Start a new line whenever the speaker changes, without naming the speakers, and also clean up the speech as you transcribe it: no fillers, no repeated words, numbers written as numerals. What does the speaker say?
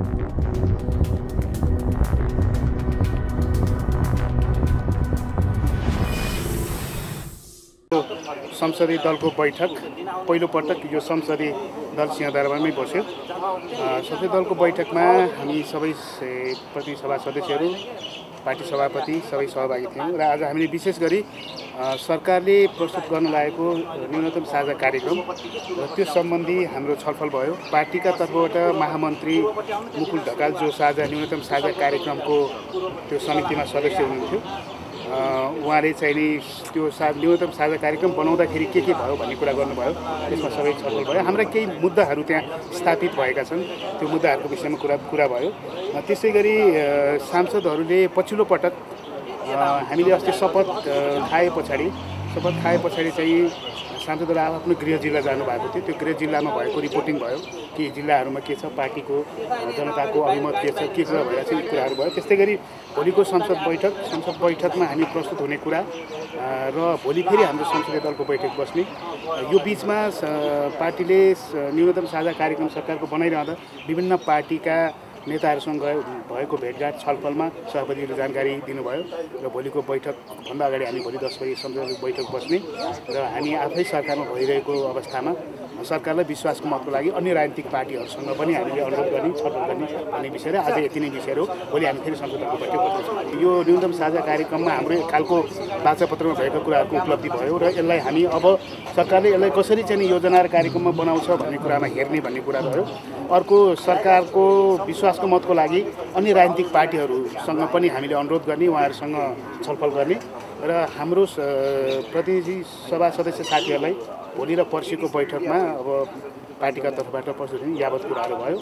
संसदीय दलको बैठक पहिलो पटक यो संसदीय दल सिंहदरबारमै बस्यो। संसदीय दलको बैठकमा हामी सबै प्रतिसभा सदस्यहरू, पार्टी सभापति सबै सहभागी थियौँ र आज हामीले विशेष गरी सरकारले प्रस्तुत गर्न लागेको न्यूनतम साझा कार्यक्रम र त्यो सम्बन्धी हाम्रो छलफल भयो। पार्टीका तर्फबाट महामन्त्री मुकुल ढकाल जो न्यूनतम साझा कार्यक्रमको त्यो समितिमा सदस्य हुनुहुन्थ्यो, उहाँले चाहिँ नि त्यो न्यूनतम साझा कार्यक्रम बनाउँदाखेरि के भयो भन्ने कुरा गर्नुभयो। त्यसमा सबै छलफल भयो। हाम्रा केही मुद्दाहरू त्यहाँ स्थापित भएका छन्, त्यो मुद्दाहरूको विषयमा कुरा भयो। त्यसै गरी सांसदहरूले पछिल्लो पटक हामीले अस्ति शपथ खाए पछाडि चाहिँ सांसदहरू आफ्नो गृह जिल्ला जानुभएको थियो। त्यो गृह जिल्लामा भएको रिपोर्टिङ भयो कि जिल्लाहरूमा के छ, पार्टीको जनताको अभिमत के छ भइरहेको छ, यी कुराहरू भयो। त्यस्तै गरी भोलिको संसद बैठकमा हामी प्रस्तुत हुने कुरा र भोलि फेरि हाम्रो संसदीय दलको बैठक बस्ने, यो बिचमा पार्टीले न्यूनतम साझा कार्यक्रम सरकारको बनाइरहँदा विभिन्न पार्टीका नेताहरूसँग भएको भेटघाट छलफलमा सभापतिले जानकारी दिनुभयो र भोलिको बैठकभन्दा अगाडि हामी भोलि 10 बजे संसदीय बैठक बस्ने र हामी आफै सरकारमा भइरहेको अवस्थामा सरकारलाई विश्वासको मतको लागि अन्य राजनीतिक पार्टीहरूसँग पनि हामीले अनुरोध गर्ने, छलफल गर्ने भन्ने विषय र आज यति नै विषयहरू भोलि हामी फेरि संसदको बैठक बस्छौँ। यो न्यूनतम साझा कार्यक्रममा हाम्रो एकखालको बाचापत्रमा भएको कुराहरूको उपलब्धि भयो र यसलाई हामी अब सरकारले यसलाई कसरी चाहिँ योजना र कार्यक्रममा बनाउँछ भन्ने कुरामा हेर्ने भन्ने कुरा भयो। अर्को सरकारको विश्वासको मतको लागि अन्य राजनीतिक पार्टीहरूसँग पनि हामीले अनुरोध गर्ने, उहाँहरूसँग छलफल गर्ने र हाम्रो प्रतिनिधि सभा सदस्य साथीहरूलाई भोलि र पर्सिको बैठकमा अब पार्टीका तर्फबाट प्रस्तुत हुने यावत कुराहरू भयो।